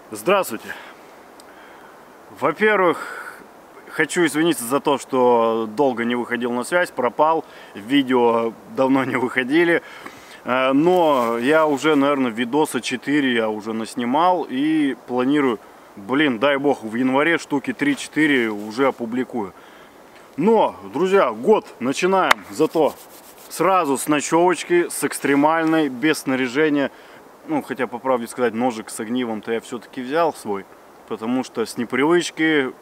Здравствуйте. Во-первых, хочу извиниться за то, что долго не выходил на связь, пропал. Видео давно не выходили. Но я уже, наверное, видоса 4 я уже наснимал и планирую, дай бог, в январе штуки 3-4 уже опубликую. Но, друзья, год начинаем зато сразу с ночевочки, с экстремальной, без снаряжения. Ну, хотя, по правде сказать, ножик с огнивом-то я все-таки взял свой, потому что с непривычки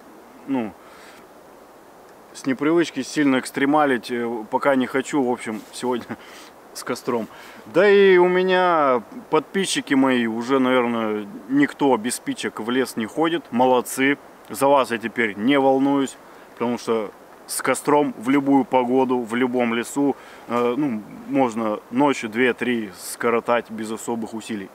сильно экстремалить пока не хочу. В общем, сегодня с костром. Да и у меня подписчики мои уже, наверное, никто без спичек в лес не ходит. Молодцы. За вас я теперь не волнуюсь, потому что с костром в любую погоду, в любом лесу, можно ночью 2-3 скоротать без особых усилий.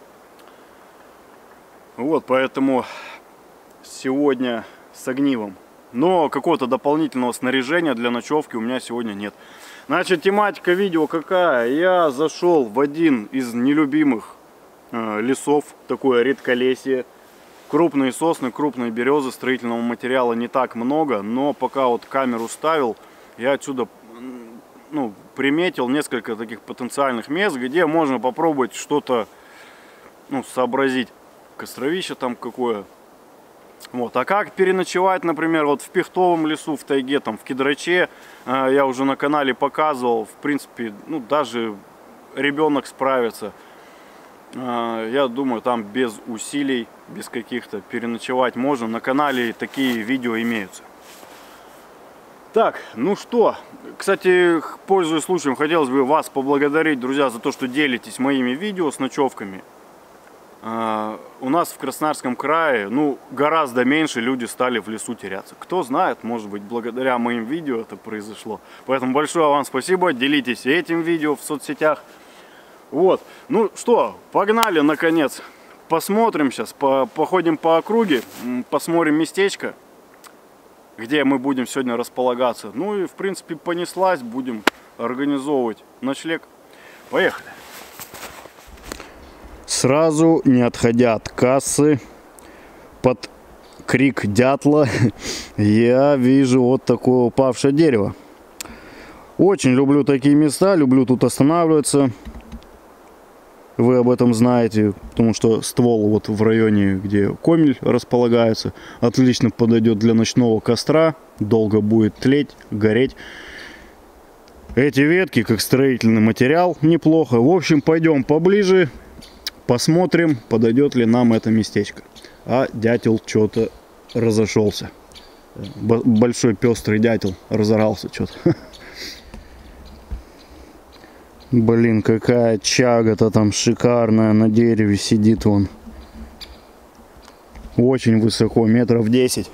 Вот, поэтому сегодня с огнивом. Но какого-то дополнительного снаряжения для ночевки у меня сегодня нет. Значит, тематика видео какая? Я зашел в один из нелюбимых лесов, такое редколесье. Крупные сосны, крупные березы, строительного материала не так много, но пока вот камеру ставил, я отсюда приметил несколько таких потенциальных мест, где можно попробовать что-то сообразить. Костровище там какое. Вот. А как переночевать, например, вот в пихтовом лесу, в тайге, там, в кедраче, я уже на канале показывал, в принципе, даже ребенок справится. Я думаю, там без усилий, без каких-то переночевать можно. На канале такие видео имеются. Так, ну что, кстати, пользуясь случаем, хотелось бы вас поблагодарить, друзья, за то, что делитесь моими видео с ночевками. У нас в Краснодарском крае, гораздо меньше люди стали в лесу теряться. Кто знает, может быть, благодаря моим видео это произошло. Поэтому большое вам спасибо, делитесь этим видео в соцсетях. Вот, ну что, погнали, наконец. Посмотрим сейчас, походим по округе, посмотрим местечко, где мы будем сегодня располагаться. Ну и, в принципе, понеслась, будем организовывать ночлег. Поехали. Сразу, не отходя от кассы, под крик дятла, я вижу вот такое упавшее дерево. Очень люблю такие места, люблю тут останавливаться. Вы об этом знаете, потому что ствол вот в районе, где комель располагается, отлично подойдет для ночного костра, долго будет тлеть, гореть. Эти ветки, как строительный материал, неплохо. В общем, пойдем поближе, посмотрим, подойдет ли нам это местечко. А дятел что-то разошелся. Большой пестрый дятел разорался что-то. Блин, какая чага-то там шикарная на дереве сидит вон. Очень высоко, метров 10.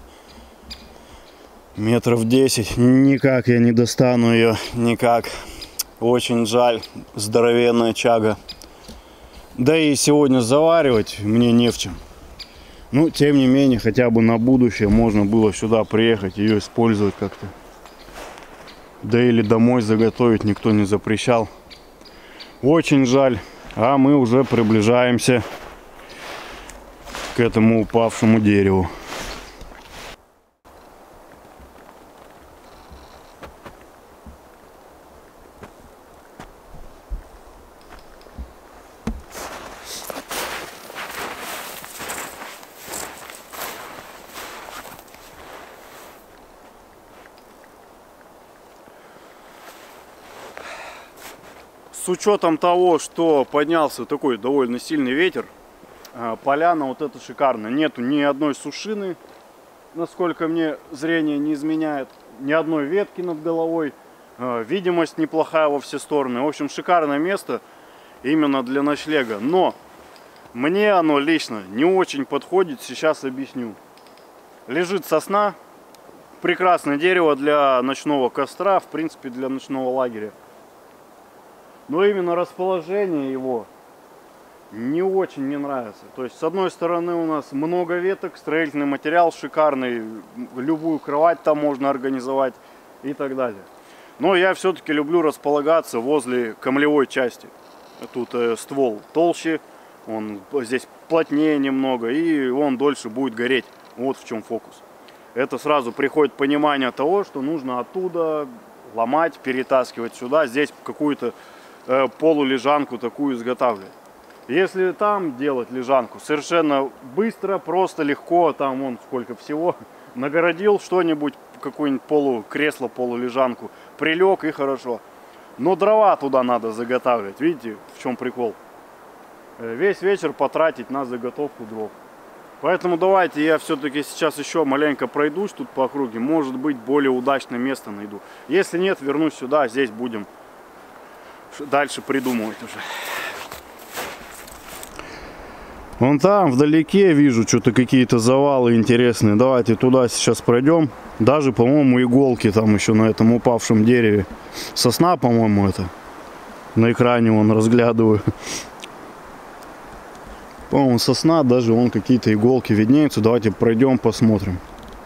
Метров 10. Никак я не достану ее, никак. Очень жаль, здоровенная чага. Да и сегодня заваривать мне не в чем. Ну, тем не менее, хотя бы на будущее можно было сюда приехать, ее использовать как-то. Да или домой заготовить никто не запрещал. Очень жаль. А мы уже приближаемся к этому упавшему дереву. С учетом того, что поднялся такой довольно сильный ветер, поляна вот эта шикарная. Нету ни одной сушины, насколько мне зрение не изменяет, ни одной ветки над головой. Видимость неплохая во все стороны. В общем, шикарное место именно для ночлега. Но мне оно лично не очень подходит, сейчас объясню. Лежит сосна, прекрасное дерево для ночного костра, в принципе, для ночного лагеря. Но именно расположение его не очень мне нравится. То есть, с одной стороны, у нас много веток, строительный материал шикарный, любую кровать там можно организовать и так далее. Но я все-таки люблю располагаться возле камлевой части. Тут ствол толще, он здесь поплотнее немного, и он дольше будет гореть. Вот в чем фокус. Это сразу приходит понимание того, что нужно оттуда ломать, перетаскивать сюда, здесь какую-то полулежанку такую изготавливать. Если там делать лежанку, совершенно быстро, просто, легко, там вон сколько всего, нагородил что-нибудь, какое-нибудь полукресло, полулежанку, прилег и хорошо. Но дрова туда надо заготавливать, видите, в чем прикол? Весь вечер потратить на заготовку дров. Поэтому давайте я все-таки сейчас еще маленько пройдусь тут по округе. Может быть, более удачное место найду. Если нет, вернусь сюда. Здесь будем дальше придумывать уже. Вон там вдалеке вижу что-то, какие-то завалы интересные. Давайте туда сейчас пройдем. Даже, по-моему, иголки там еще на этом упавшем дереве. Сосна, по-моему, это. На экране вон разглядываю. По-моему, сосна, даже вон какие-то иголки виднеются. Давайте пройдем, посмотрим.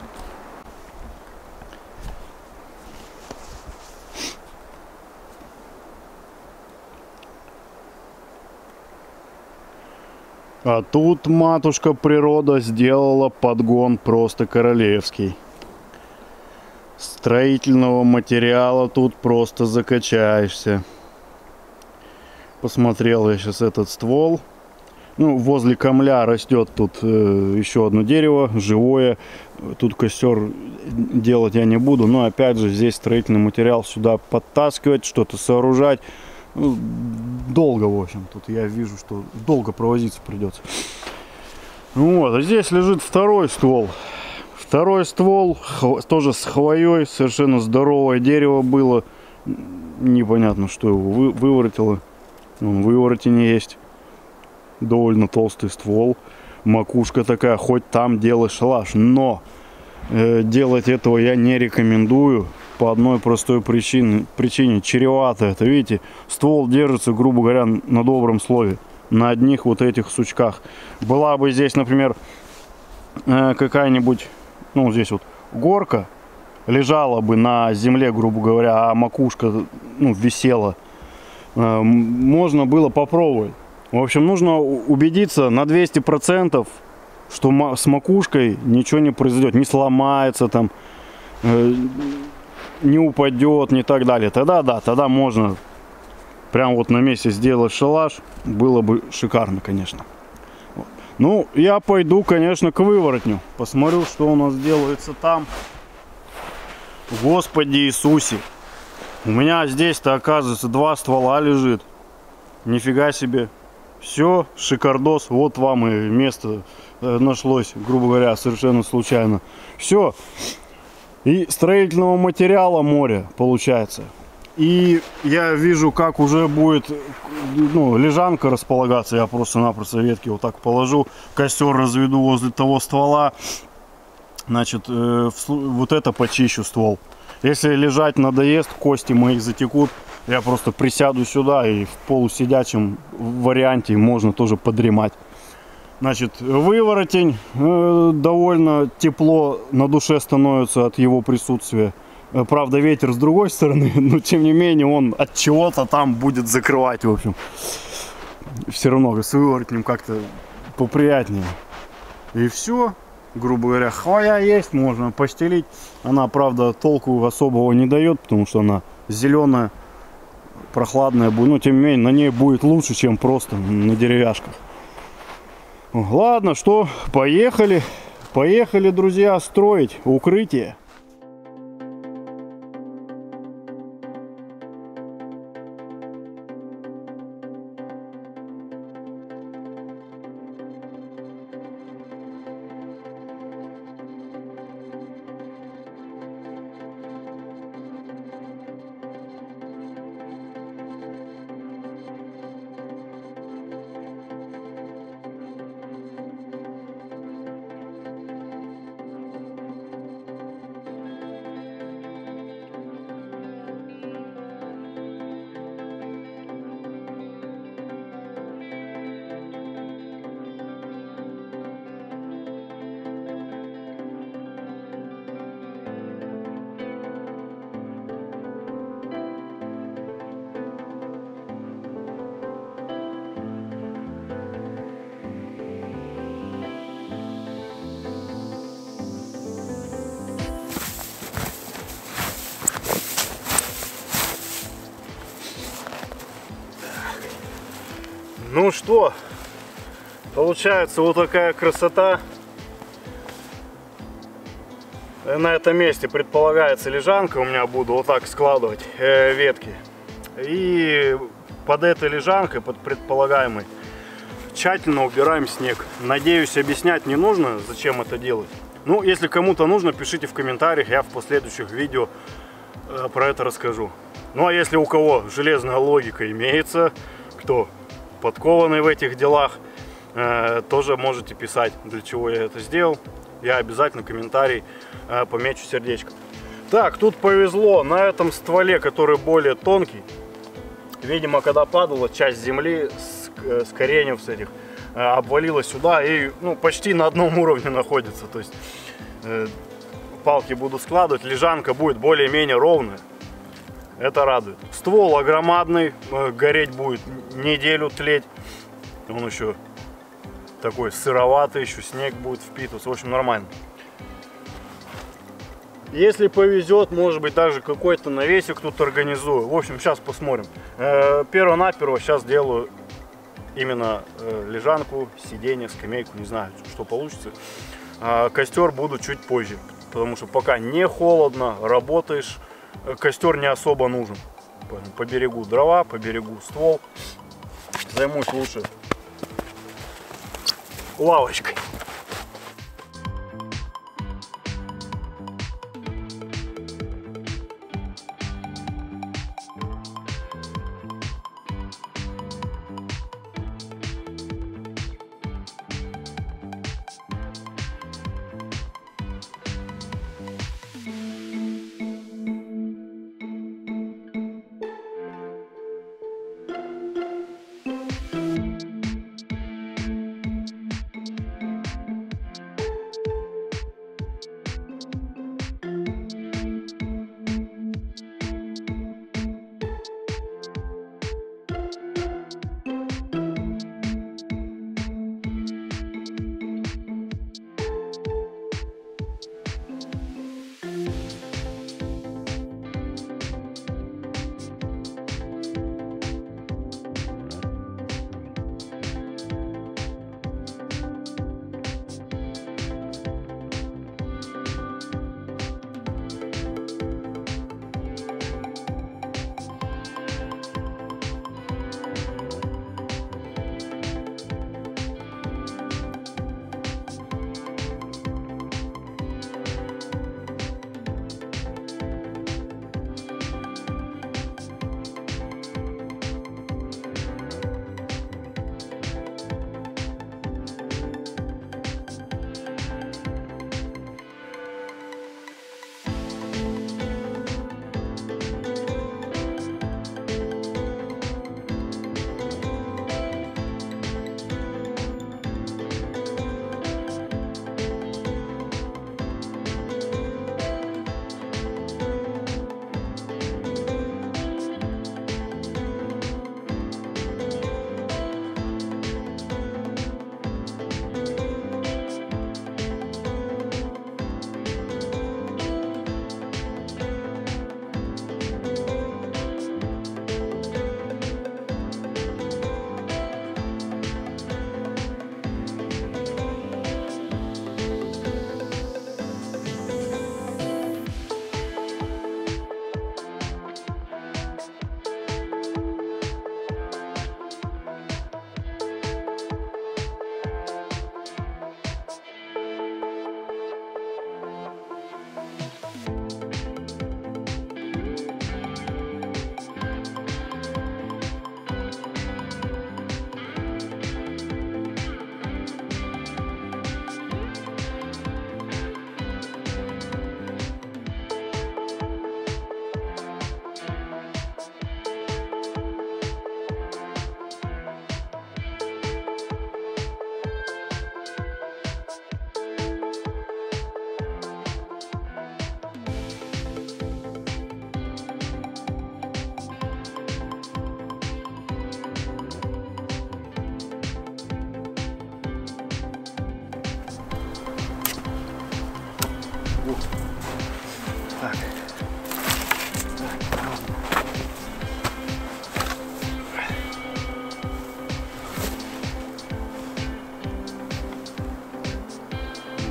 А тут матушка природа сделала подгон просто королевский. Строительного материала тут просто закачаешься. Посмотрел я сейчас этот ствол. Ну, возле камля растет тут еще одно дерево, живое. Тут костер делать я не буду. Но опять же, здесь строительный материал сюда подтаскивать, что-то сооружать. Ну, долго, в общем. Тут я вижу, что долго провозиться придется. Вот, а здесь лежит второй ствол. Второй ствол, тоже с хвоей. Совершенно здоровое дерево было. Непонятно, что его выворотило. Вон, выворотень есть. Довольно толстый ствол, макушка такая, хоть там делай шалаш, но делать этого я не рекомендую по одной простой причине, чревато это, видите, ствол держится, грубо говоря, на добром слове, на одних вот этих сучках. Была бы здесь, например, какая-нибудь, ну здесь вот горка, лежала бы на земле, грубо говоря, а макушка, ну, висела, можно было попробовать. В общем, нужно убедиться на 200%, что с макушкой ничего не произойдет, не сломается там, не упадет, не так далее. Тогда да, тогда можно прям вот на месте сделать шалаш, было бы шикарно, конечно. Вот. Ну, я пойду, конечно, к выворотню, посмотрю, что у нас делается там. Господи Иисусе, у меня здесь-то, оказывается, 2 ствола лежит. Нифига себе. Все, шикардос, вот вам и место нашлось, грубо говоря, совершенно случайно. Все. И строительного материала море получается. И я вижу, как уже будет, ну, лежанка располагаться. Я просто-напросто ветки вот так положу, костер разведу возле того ствола. Значит, вот это почищу ствол. Если лежать надоест, кости мои затекут, я просто присяду сюда и в полусидячем варианте можно тоже подремать. Значит, выворотень, довольно тепло на душе становится от его присутствия. Правда, ветер с другой стороны, но тем не менее он от чего-то там будет закрывать, в общем. Все равно с выворотнем как-то поприятнее. И все. Грубо говоря, хвоя есть, можно постелить. Она, правда, толку особого не дает, потому что она зеленая, прохладная будет. Но, тем не менее, на ней будет лучше, чем просто на деревяшках. Ладно, что, поехали. Поехали, друзья, строить укрытие. Ну что, получается вот такая красота. На этом месте предполагается лежанка. У меня буду вот так складывать ветки. И под этой лежанкой, под предполагаемой, тщательно убираем снег. Надеюсь, объяснять не нужно, зачем это делать. Ну, если кому-то нужно, пишите в комментариях, я в последующих видео про это расскажу. Ну, а если у кого железная логика имеется, кто подкованный в этих делах, тоже можете писать, для чего я это сделал. Я обязательно комментарий помечу сердечко. Так, тут повезло, на этом стволе, который более тонкий, видимо, когда падала, часть земли с коренев с этих обвалилась сюда и почти на одном уровне находится. То есть палки буду складывать, лежанка будет более-менее ровная. Это радует. Ствол огромадный, гореть будет неделю, тлеть. Он еще такой сыроватый, еще снег будет впитываться. В общем, нормально. Если повезет, может быть, даже какой-то навесик тут организую. В общем, сейчас посмотрим. Перво-наперво сейчас делаю именно лежанку, сиденье, скамейку. Не знаю, что получится. Костер буду чуть позже. Потому что пока не холодно, работаешь, костер не особо нужен. Поберегу дрова, поберегу ствол. Займусь лучше лавочкой.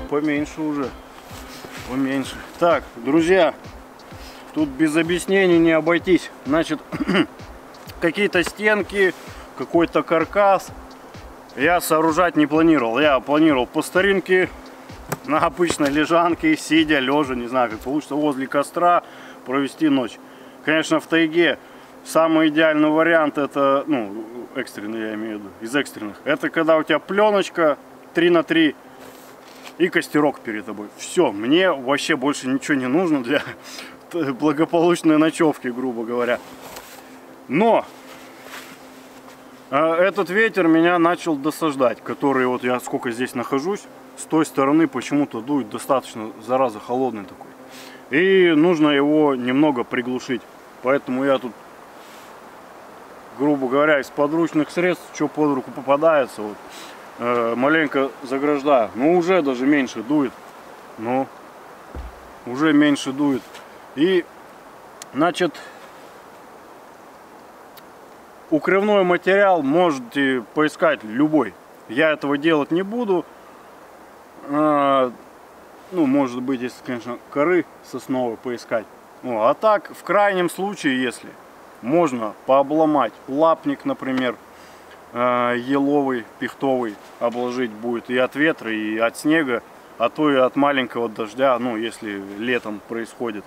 поменьше уже. Поменьше. Так, друзья, тут без объяснений не обойтись. Значит, какие-то стенки, какой-то каркас я сооружать не планировал. Я планировал по старинке, на обычной лежанке, сидя, лежа, не знаю, как получится, возле костра провести ночь. Конечно, в тайге самый идеальный вариант, это, ну, экстренный я имею в виду, из экстренных. Это когда у тебя пленочка 3 на 3 и костерок перед тобой. Все, мне вообще больше ничего не нужно для благополучной ночевки, грубо говоря. Но этот ветер меня начал досаждать, который вот я сколько здесь нахожусь, с той стороны почему-то дует достаточно, зараза, холодный такой. И нужно его немного приглушить. Поэтому я тут, грубо говоря, из подручных средств, что под руку попадается, вот, маленько заграждаю. Ну, уже даже меньше дует. Ну, уже меньше дует. И, значит, укрывной материал можете поискать любой. Я этого делать не буду. Ну, может быть, если, конечно, коры сосновой поискать. Ну, а так, в крайнем случае, если можно пообломать лапник, например, еловый, пихтовый, обложить будет и от ветра, и от снега, а то и от маленького дождя, ну, если летом происходит.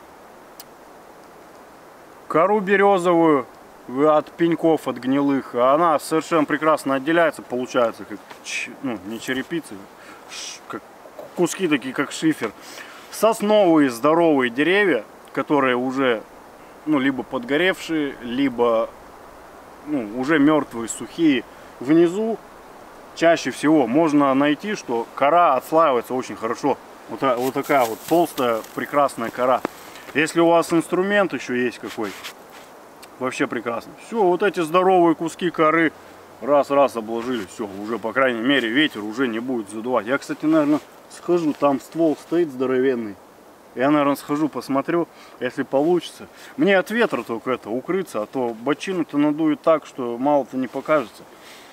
Кору березовую от пеньков, от гнилых, она совершенно прекрасно отделяется, получается, как, ну, не черепицы, как куски такие, как шифер. Сосновые здоровые деревья, которые уже, ну, либо подгоревшие, либо, ну, уже мертвые, сухие, внизу чаще всего можно найти, что кора отслаивается очень хорошо. Вот такая вот толстая, прекрасная кора. Если у вас инструмент еще есть какой, вообще прекрасно. Все, вот эти здоровые куски коры раз-раз обложили, все, уже, по крайней мере, ветер уже не будет задувать. Я, кстати, наверное, схожу, там ствол стоит здоровенный. Я, наверное, схожу, посмотрю, если получится. Мне от ветра только это укрыться, а то бочину-то надует так, что мало-то не покажется.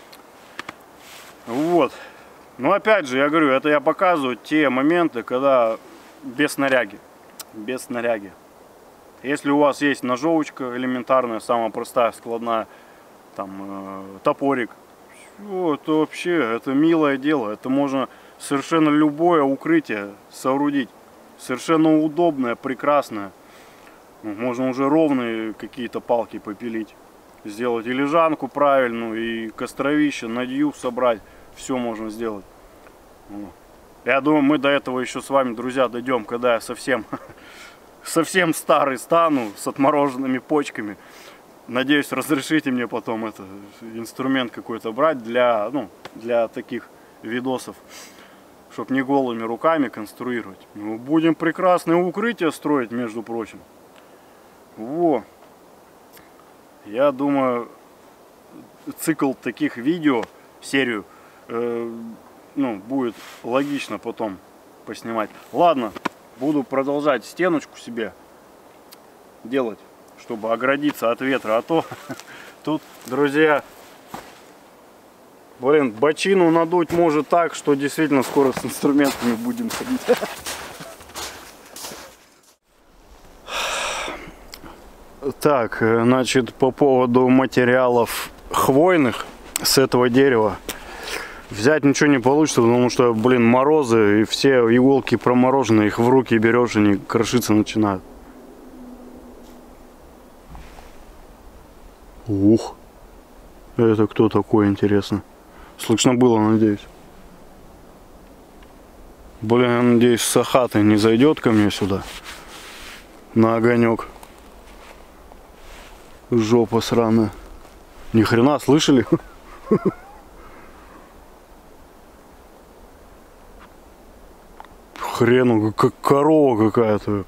Вот. Но опять же, я говорю, это я показываю те моменты, когда без снаряги. Без снаряги. Если у вас есть ножовочка элементарная, самая простая, складная, там, топорик, все, это вообще, это милое дело. Это можно совершенно любое укрытие соорудить. Совершенно удобное, прекрасное. Можно уже ровные какие-то палки попилить. Сделать и лежанку правильную, и костровище, надью собрать. Все можно сделать. Я думаю, мы до этого еще с вами, друзья, дойдем, когда я совсем старый стану, с отмороженными почками. Надеюсь, разрешите мне потом это инструмент какой-то брать для, ну, для таких видосов, чтобы не голыми руками конструировать. Ну, будем прекрасное укрытие строить, между прочим. Во. Я думаю, цикл таких видео, серию, ну, будет логично потом поснимать. Ладно, буду продолжать стеночку себе делать, чтобы оградиться от ветра. А то тут, друзья, блин, бочину надуть может так, что действительно скоро с инструментами будем ходить. Так, значит, по поводу материалов хвойных с этого дерева. Взять ничего не получится, потому что, блин, морозы, и все иголки промороженные, их в руки берешь, они крошиться начинают. Ух, это кто такой, интересно? Слышно было, надеюсь. Блин, я надеюсь, сахатый не зайдет ко мне сюда на огонек. Жопа сраная. Ни хрена, слышали? Хрену, как корова какая-то.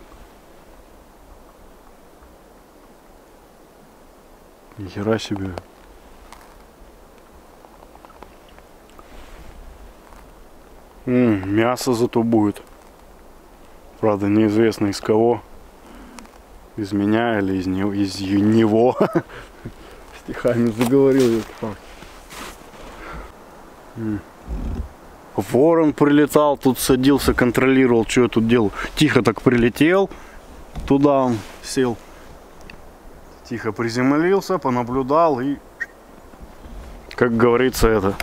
Нихера себе. Мясо зато будет. Правда, неизвестно из кого. Из меня или из него. Стихами заговорил я. ворон прилетал, тут садился, контролировал, что я тут делаю. Тихо так прилетел, туда он сел. Тихо приземлился, понаблюдал и, как говорится, это...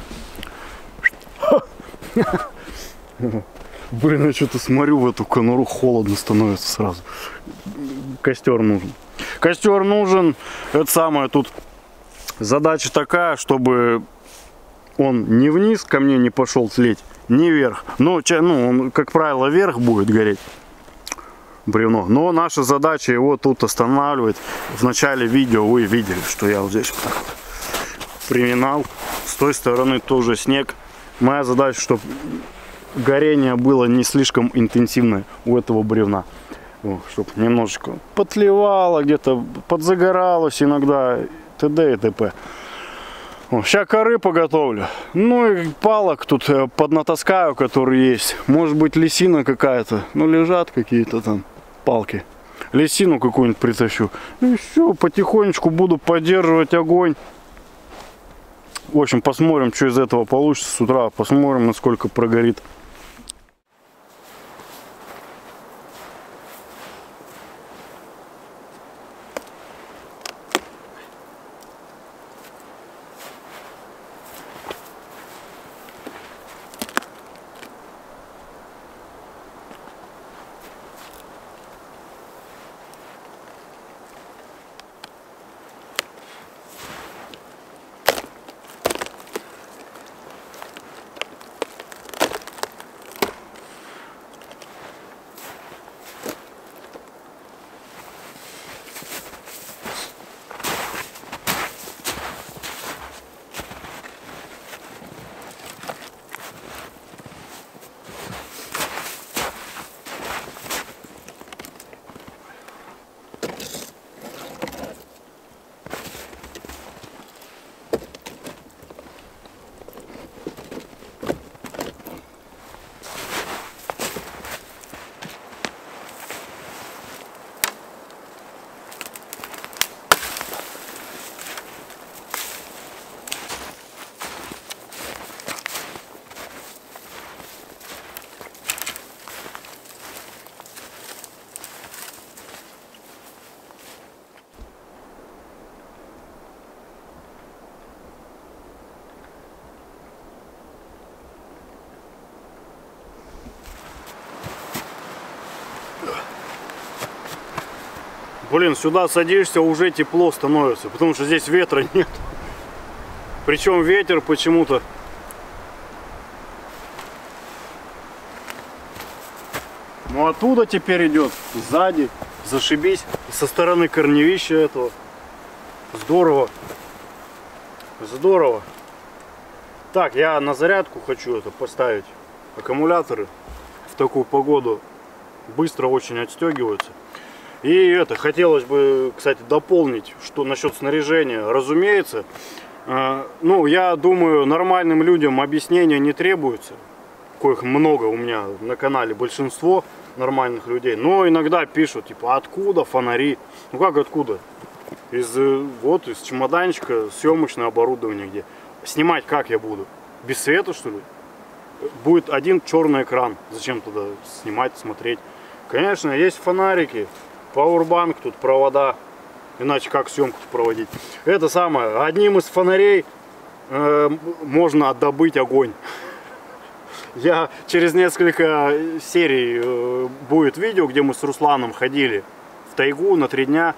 Блин, я что-то смотрю в эту конуру, холодно становится сразу. Костер нужен. Костер нужен. Это самое, тут задача такая, чтобы он не вниз ко мне не пошел тлеть, не вверх. Ну, он, как правило, вверх будет гореть. Бревно. Но наша задача его тут останавливать. В начале видео вы видели, что я вот здесь вот так вот приминал. С той стороны тоже снег. Моя задача, чтобы горение было не слишком интенсивное у этого бревна. Чтобы немножечко потлевало, где-то подзагоралось иногда, т.д. и т.п. Сейчас коры поготовлю. Ну и палок тут поднатаскаю, которые есть. Может быть, лисина какая-то. Ну, лежат какие-то там палки. Лисину какую-нибудь притащу. И все, потихонечку буду поддерживать огонь. В общем, посмотрим, что из этого получится с утра. Посмотрим, насколько прогорит. Блин, сюда садишься, уже тепло становится, потому что здесь ветра нет. Причем ветер почему-то ну оттуда теперь идет, сзади, зашибись, со стороны корневища этого. Здорово. Здорово. Так, я на зарядку хочу это поставить. Аккумуляторы в такую погоду быстро очень отстегиваются. И это, хотелось бы, кстати, дополнить, что насчет снаряжения. Разумеется, ну, я думаю, нормальным людям объяснения не требуется. Коих много у меня на канале, большинство нормальных людей. Но иногда пишут, типа, откуда фонари? Ну, как откуда? Из чемоданчика съемочное оборудование где. Снимать как я буду? Без света, что ли? Будет один черный экран. Зачем туда снимать, смотреть? Конечно, есть фонарики. Пауэрбанк, тут провода, иначе как съемку проводить. Это самое, одним из фонарей можно добыть огонь. Я через несколько серий будет видео, где мы с Русланом ходили в тайгу на 3 дня.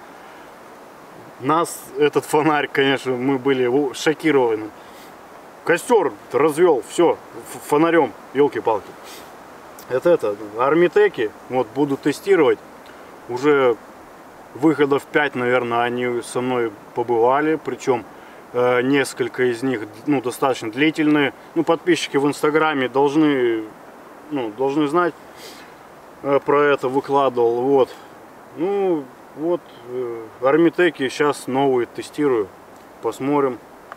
Нас этот фонарь, конечно, мы были шокированы. Костер развел, все, фонарем, елки-палки. Это армитеки, вот буду тестировать. Уже выходов 5, наверное, они со мной побывали, причем несколько из них, ну, достаточно длительные. Ну, подписчики в Инстаграме должны знать про это, выкладывал. Вот, ну, вот армитеки сейчас новые тестирую, посмотрим,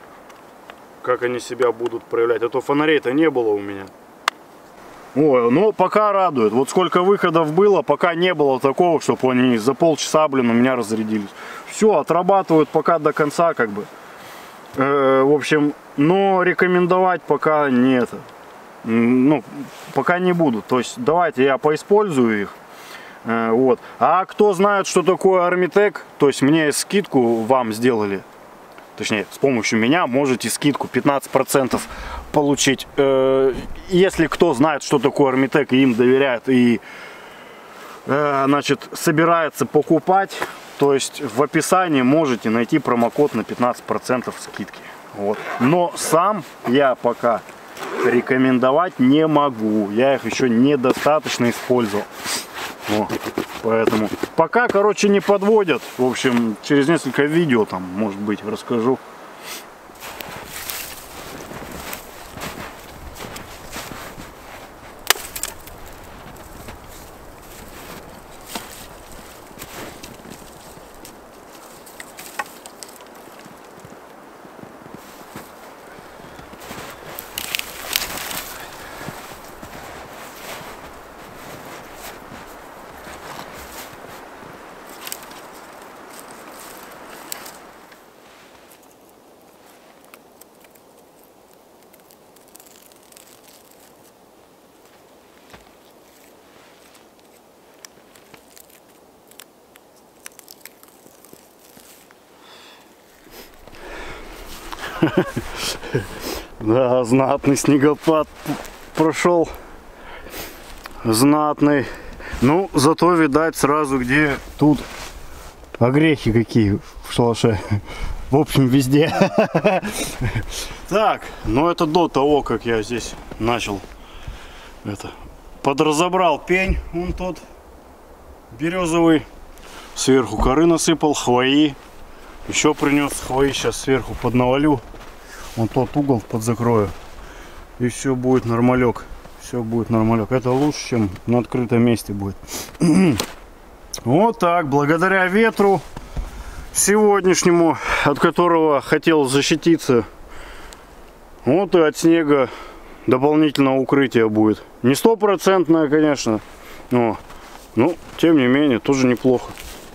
как они себя будут проявлять. А то фонарей-то не было у меня. Ой, ну пока радует. Вот сколько выходов было, пока не было такого, чтобы они за полчаса, блин, у меня разрядились. Все, отрабатывают пока до конца, как бы. В общем, но рекомендовать пока не это. ну, пока не буду. То есть давайте я поиспользую их. Вот. А кто знает, что такое Armitec, то есть мне скидку вам сделали. Точнее, с помощью меня можете скидку 15% получить. Если кто знает, что такое Armitec, и им доверяет, и значит, собирается покупать, то есть в описании можете найти промокод на 15% скидки. Вот. Но сам я пока рекомендовать не могу. Я их еще недостаточно использовал. Вот. Поэтому пока, короче, не подводят. В общем, через несколько видео там, может быть, расскажу. Да, знатный снегопад прошел. Знатный. Ну, зато видать сразу, где тут огрехи какие в шалаше. В общем, везде. Так, ну это до того, как я здесь начал подразобрал пень, вон тот березовый. Сверху коры насыпал, хвои. Еще принес хвои, сейчас сверху поднавалю. Вон тот угол подзакрою. И все будет нормалек. Все будет нормалек. Это лучше, чем на открытом месте будет. Вот так, благодаря ветру сегодняшнему, от которого хотел защититься, вот и от снега дополнительное укрытие будет. Не стопроцентное, конечно, но тем не менее тоже неплохо.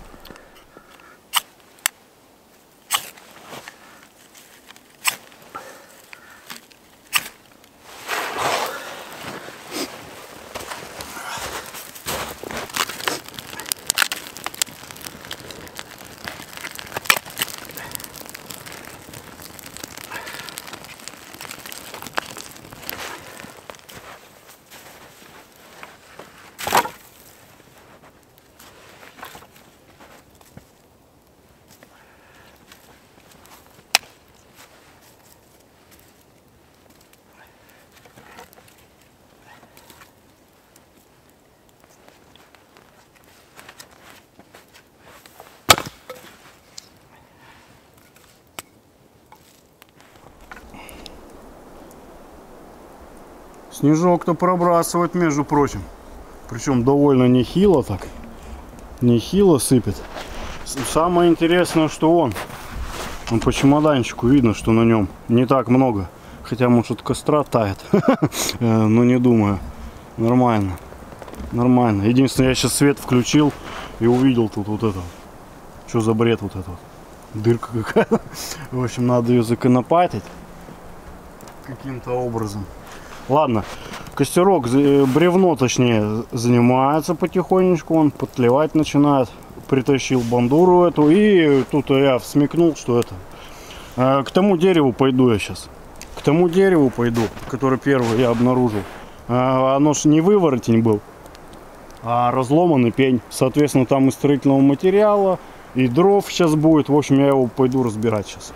Снежок-то пробрасывать, между прочим. Причем довольно нехило так. Нехило сыпет. Самое интересное, что он по чемоданчику видно, что на нем не так много. Хотя, может, от костра тает. Но не думаю. Нормально. Нормально. Единственное, я сейчас свет включил и увидел тут вот это. Что за бред вот это? Дырка какая-то. В общем, надо ее законопатить каким-то образом. Ладно, костерок, бревно точнее, занимается потихонечку, он подтлевать начинает. Притащил бандуру эту, и тут я смекнул, что это. К тому дереву пойду я сейчас. К тому дереву пойду, который первый я обнаружил. Оно ж не выворотень был, а разломанный пень. Соответственно, там и строительного материала, и дров сейчас будет. В общем, я его пойду разбирать сейчас.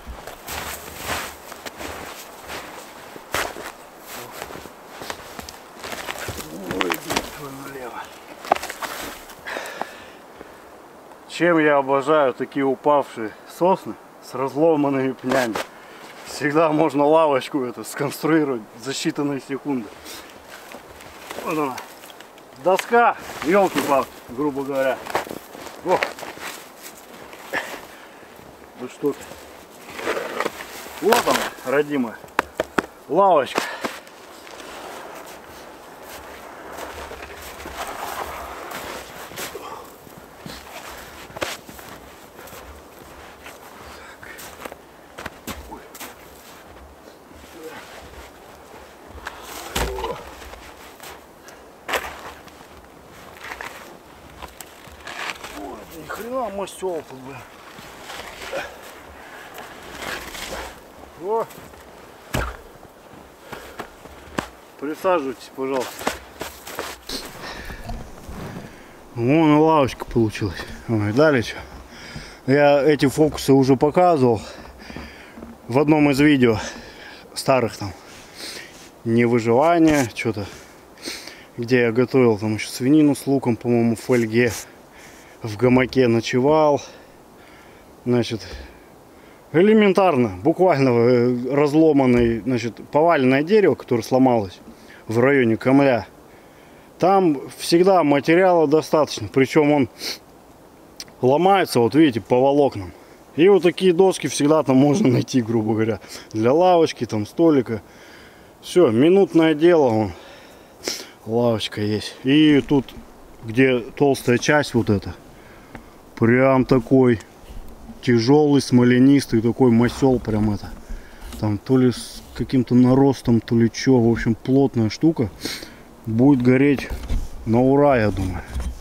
Чем я обожаю такие упавшие сосны с разломанными пнями. Всегда можно лавочку эту сконструировать за считанные секунды. Вот она. Доска, елки-палки, грубо говоря. О. Ну что ты. Вот она, родимая. Лавочка. Хрена масел тут, бля. О! Присаживайтесь, пожалуйста. Вон и лавочка получилась. Ой, далее что? Я эти фокусы уже показывал в одном из видео старых там. Не выживание, что-то. Где я готовил там еще свинину с луком, по-моему, в фольге. В гамаке ночевал. Значит, элементарно, буквально разломанный, значит, поваленное дерево, которое сломалось в районе Камля. Там всегда материала достаточно, причем он ломается, вот видите, по волокнам. И вот такие доски всегда там можно найти, грубо говоря, для лавочки, там, столика. Все, минутное дело, вон, лавочка есть. И тут, где толстая часть вот эта, прям такой тяжелый, смоленистый, такой масел, прям это. Там то ли с каким-то наростом, то ли что, в общем, плотная штука. Будет гореть на ура, я думаю.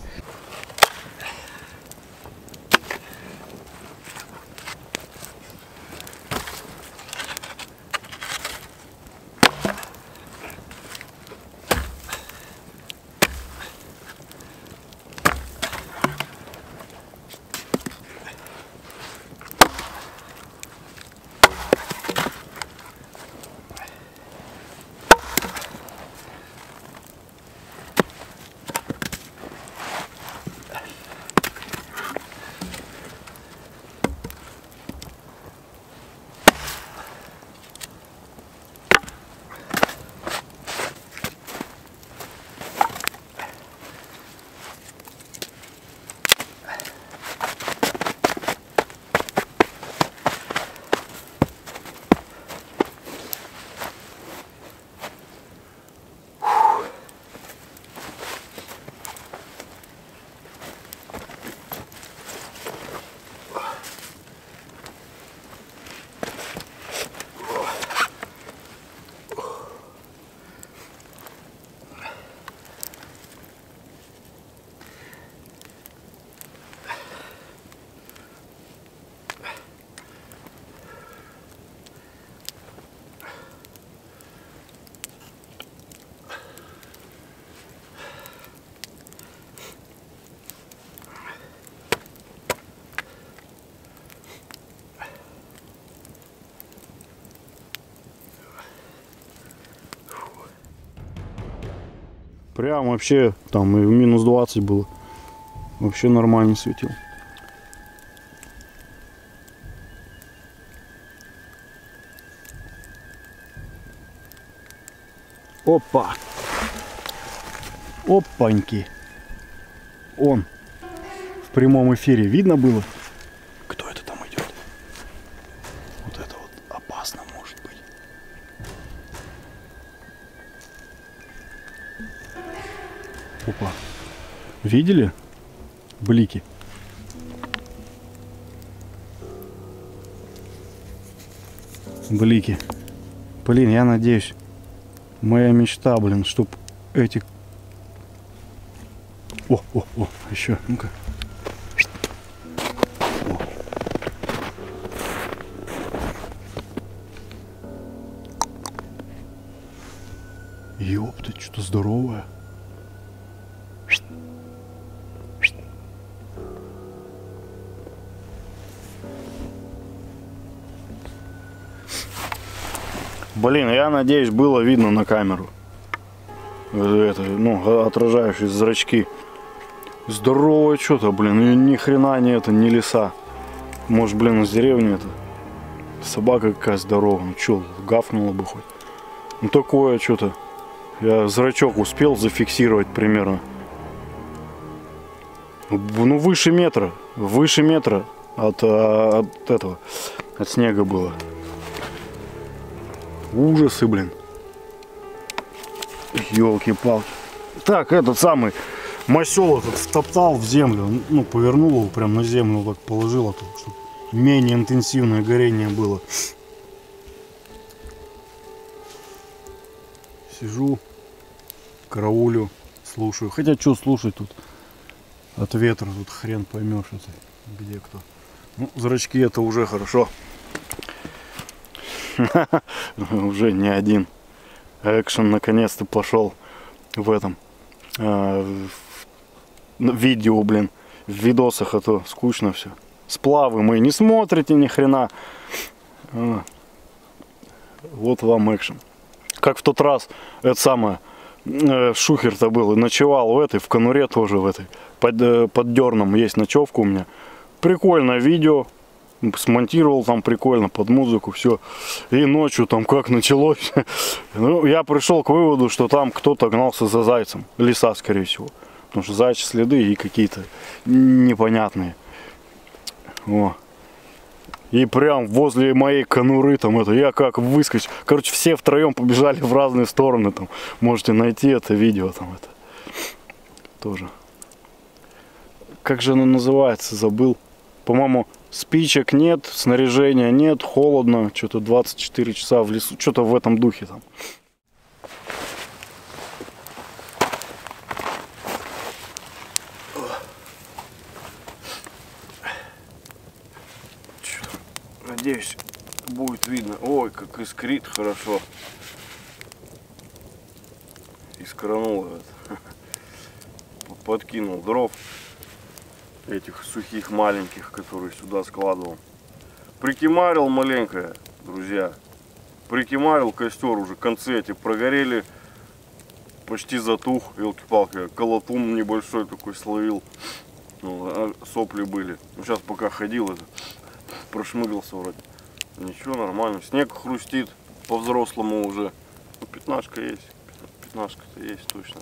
Прям вообще там и в минус 20 было. Вообще нормально светил. Опа! Опаньки! Он в прямом эфире видно было? Кто это там идет? Вот это вот опасно может быть. Опа! Видели блики? Блики. Блин, я надеюсь, моя мечта, блин, чтоб эти... О, еще, ну-ка. Ёпта, что-то здоровое. Блин, я надеюсь, было видно на камеру. Это, ну, отражающие зрачки. Здоровое что-то, блин. И ни хрена не это, не лиса. Может, блин, из деревни это. Собака какая здоровая. Ну что, гафнула бы хоть. Ну такое что-то. Я зрачок успел зафиксировать примерно. Ну выше метра. Выше метра от этого. От снега было. Ужасы, блин. Ёлки-палки. Так, этот самый масел этот втоптал в землю. Ну, повернул его прям на землю, так положил, чтобы менее интенсивное горение было. Сижу, караулю, слушаю. Хотя, что слушать тут? От ветра тут хрен поймешь это. Где кто? Ну, зрачки это уже хорошо. Уже не один. Экшен наконец-то пошел в этом видео, блин. В видосах, а то скучно все. Сплавы мы не смотрите ни хрена. Вот вам экшен. Как в тот раз, это самое, Шухер-то был и ночевал в конуре тоже в этой. Под Дерном есть ночевка у меня. Прикольное видео. Смонтировал там прикольно под музыку, все. И ночью там как началось. Ну, я пришел к выводу, что там кто-то гнался за зайцем. Лиса, скорее всего. Потому что зайчьи следы и какие-то непонятные. О. И прям возле моей конуры там это, я как выскочил. Короче, все втроем побежали в разные стороны. Там можете найти это видео там это. Тоже. Как же оно называется, забыл. По-моему, спичек нет, снаряжения нет, холодно, что-то 24 часа в лесу, что-то в этом духе там. Надеюсь, будет видно. Ой, как искрит хорошо. Искранул это. Подкинул дров. Этих сухих маленьких, которые сюда складывал. Прикимарил маленькое, друзья. Прикимарил костер, уже концы эти прогорели. Почти затух, елки-палки. Колотун небольшой такой словил. Ну, а сопли были. Ну, сейчас пока ходил, это прошмыгался вроде. Ничего, нормально. Снег хрустит по-взрослому уже. Ну, пятнашка есть. Пятнашка-то есть точно.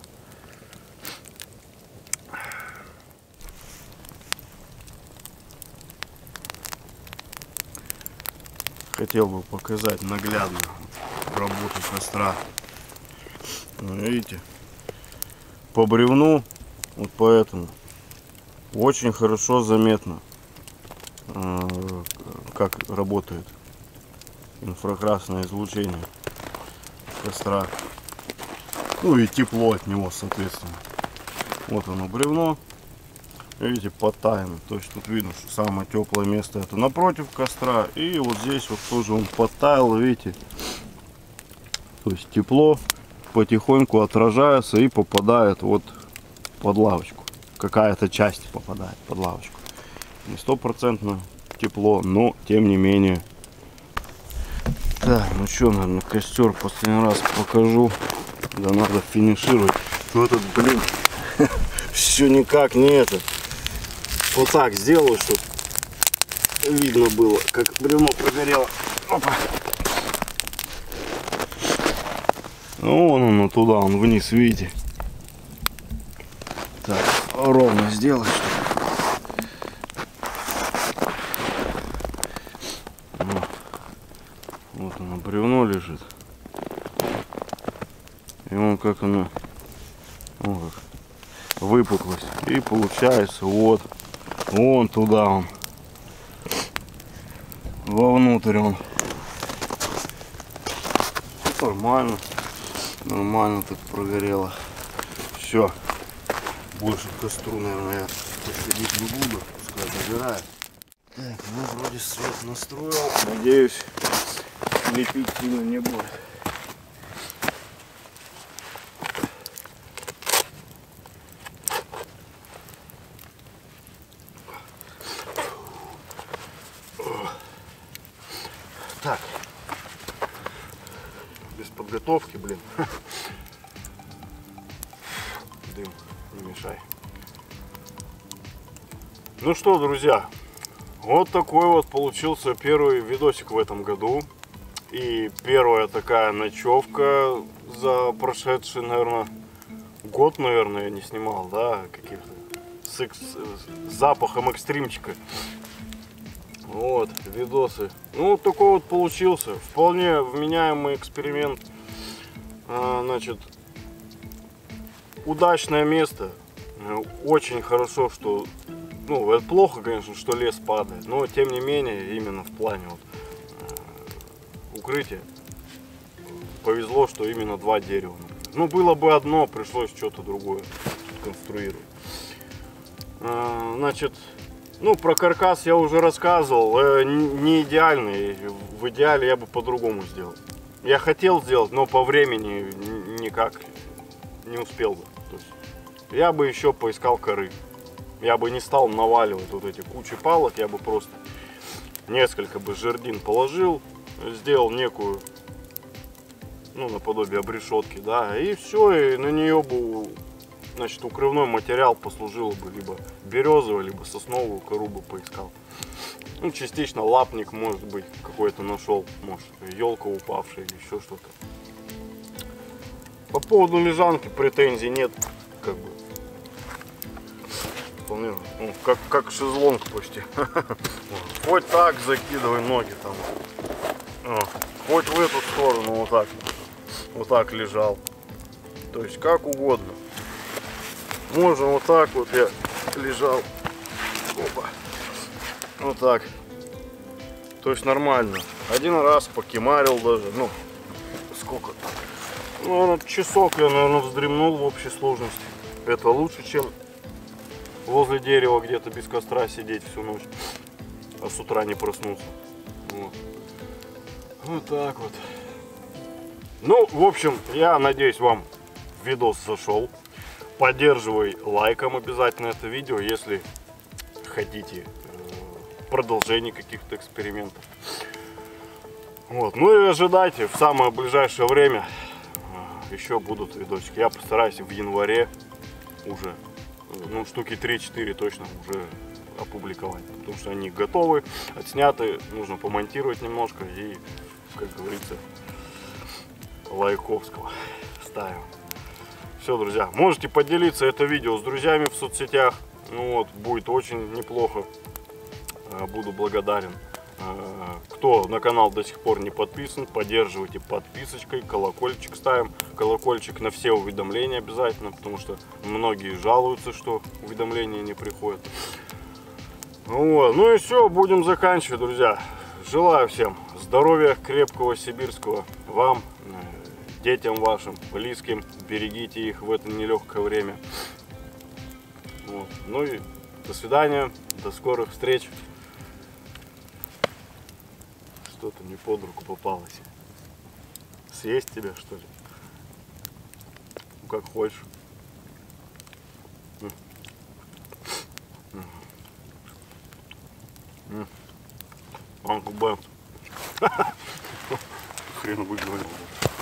Хотел бы показать наглядно работу костра. Видите, по бревну, вот поэтому очень хорошо заметно, как работает инфракрасное излучение костра. Ну и тепло от него, соответственно. Вот оно бревно. Видите, подтаяно. То есть тут видно, что самое теплое место это напротив костра. И вот здесь вот тоже он подтаял, видите. То есть тепло потихоньку отражается и попадает вот под лавочку. Какая-то часть попадает под лавочку. Не стопроцентно тепло, но тем не менее. Так, ну что, наверное, костер последний раз покажу. Да надо финишировать. Ну этот, блин, все никак не это. Вот так сделаю, чтобы видно было, как бревно прогорело. Опа. Ну, вон оно туда, он вниз, видите. Так, ровно сделать. Вот оно, бревно лежит. И вон как оно, вон как выпуклость. И получается вот. Вон туда он. Вовнутрь он. Нормально. Нормально так прогорело. Все. Больше к костру, наверное, я подходить не буду. Пускай догорает. Так, ну вроде свет настроил. Надеюсь, лепить сильно не будет. Так, без подготовки, блин. Дым, не мешай. Ну что, друзья, вот такой вот получился первый видосик в этом году. И первая такая ночевка за прошедший, наверное, год, наверное, я не снимал, да, каких-то с запахом экстримчика. Вот, видосы. Ну, вот такой вот получился. Вполне вменяемый эксперимент. Значит, удачное место. Очень хорошо, что... Ну, это плохо, конечно, что лес падает. Но, тем не менее, именно в плане вот, укрытия. Повезло, что именно два дерева. Ну, было бы одно, пришлось что-то другое конструировать. Значит... Ну, про каркас я уже рассказывал. Не идеальный. В идеале я бы по-другому сделал. Я хотел сделать, но по времени никак не успел бы. То есть я бы еще поискал коры. Я бы не стал наваливать вот эти кучи палок. Я бы просто несколько бы жердин положил, сделал некую, ну, наподобие обрешетки, да, и все, и на нее бы, значит, укрывной материал послужил бы либо березовый, либо сосновую кору бы поискал. Ну, частично лапник, может быть, какой-то нашел, может, елка упавшая или еще что-то. По поводу лежанки претензий нет, как бы. Вполне, ну, как шезлонг почти. Хоть так закидывай ноги там. Хоть в эту сторону вот так лежал. То есть как угодно. Можно вот так вот я лежал. Опа. Вот так. То есть нормально. Один раз покемарил даже. Ну, сколько? Ну, наверное, часок я, наверное, вздремнул в общей сложности. Это лучше, чем возле дерева где-то без костра сидеть всю ночь. А с утра не проснуться. Вот. Вот так вот. Ну, в общем, я надеюсь, вам видос зашел. Поддерживай лайком обязательно это видео, если хотите продолжение каких-то экспериментов. Вот. Ну и ожидайте, в самое ближайшее время еще будут видосики. Я постараюсь в январе уже, ну, штуки 3-4 точно уже опубликовать. Потому что они готовы, отсняты, нужно помонтировать немножко и, как говорится, Лайковского ставим. Все, друзья, можете поделиться это видео с друзьями в соцсетях. Ну вот, будет очень неплохо. Буду благодарен. Кто на канал до сих пор не подписан, поддерживайте подписочкой, колокольчик ставим. Колокольчик на все уведомления обязательно, потому что многие жалуются, что уведомления не приходят. Вот. Ну и все, будем заканчивать, друзья. Желаю всем здоровья крепкого сибирского, вам, детям вашим, близким. Берегите их в это нелегкое время. Вот. Ну и до свидания, до скорых встреч. Что-то не под руку попалось. Съесть тебя, что ли? Ну, как хочешь. Анку Б. Хрен выговорил.